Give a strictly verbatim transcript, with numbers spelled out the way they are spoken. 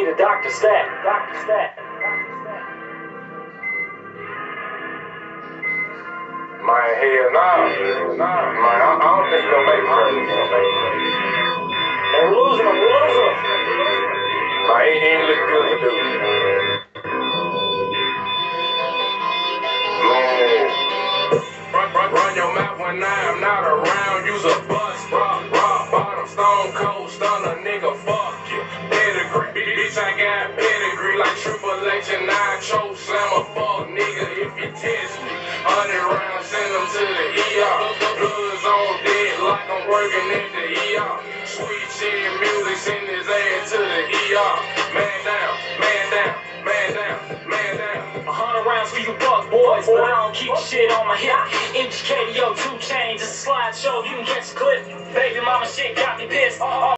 a doctor stat. Doctor stat. Man, hell nah. Nah, man, I, I don't think you're gonna make president. And we're losing him, we're losing him. Man, he ain't look good to do. Man. Run, run, run your mouth when I'm not around. Use a bus, rock, rock, bottom, stone cold, stunner, nigga, fuck you. Pedigree, bitch, I got pedigree like Triple H and I choke slam a fuck, nigga, if you test me. Hundred rounds, send them to the E R. Blood's on dead like I'm working at the E R. Sweet chin music, send his ass to the E R. Man down, man down, man down, man down. A hundred rounds for you fuck boys, but I don't keep shit on my hip. M G K to your two chains, it's a slideshow, you can catch a clip. Baby mama shit got me pissed.